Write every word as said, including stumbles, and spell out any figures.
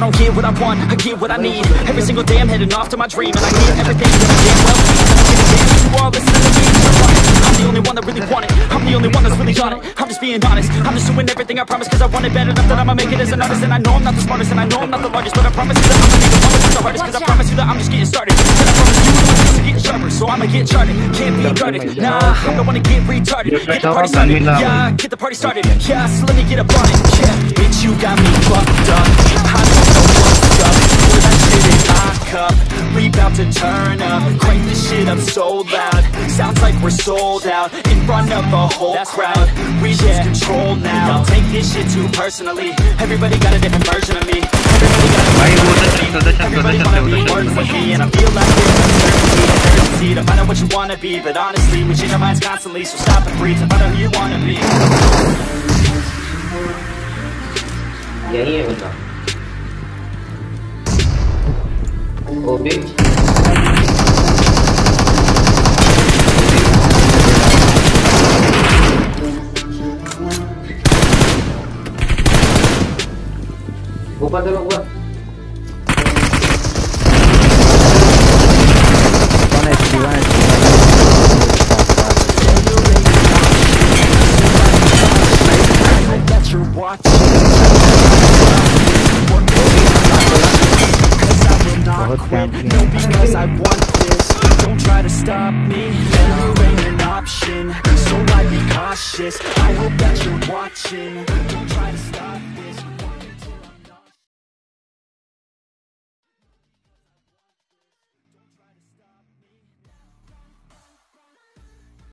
don't get what I want, I get what I need. Every single day I'm heading off to my dream, and I get everything that I damn well need. And I'm gonna dance, you all listen to me, I want it. I'm the only one that really want it, I'm the only one that's really on it. I'm just being honest, I'm just doing everything I promise, cause I want it bad enough that I'ma make it as an artist. And I know I'm not the smartest, and I know I'm not the largest, but I promise you that I'm gonna make the promise the hardest. Cause I promise you that I'm just getting started, and I promise you that I'm just getting sharper. So I'ma get charted, can't be guarded. Nah, I'm the one to get retarded. Get the party started, yeah, get the party started. Yeah, so let me get up on it. Yeah, bitch, you got me fucked up. I don't know what's up. Pour that shit in my cup. We bout to turn up. Crank this shit up so loud. Sounds like we're sold out in front of a whole crowd. We lose control now. Don't take this shit too personally. Everybody got a different version of me. Everybody got a different version of me. Everybody wanna be working with me, and I feel like there's uncertainty and urgency to find out what you wanna be. But honestly, we change our minds constantly, so stop and breathe and find out who you wanna be. यही है बंदा ओ भी ऊपर देखो ऊपर No, because I want this. Don't try to stop me. Failure ain't an option, so I be cautious. I hope that you're watching. Don't try to stop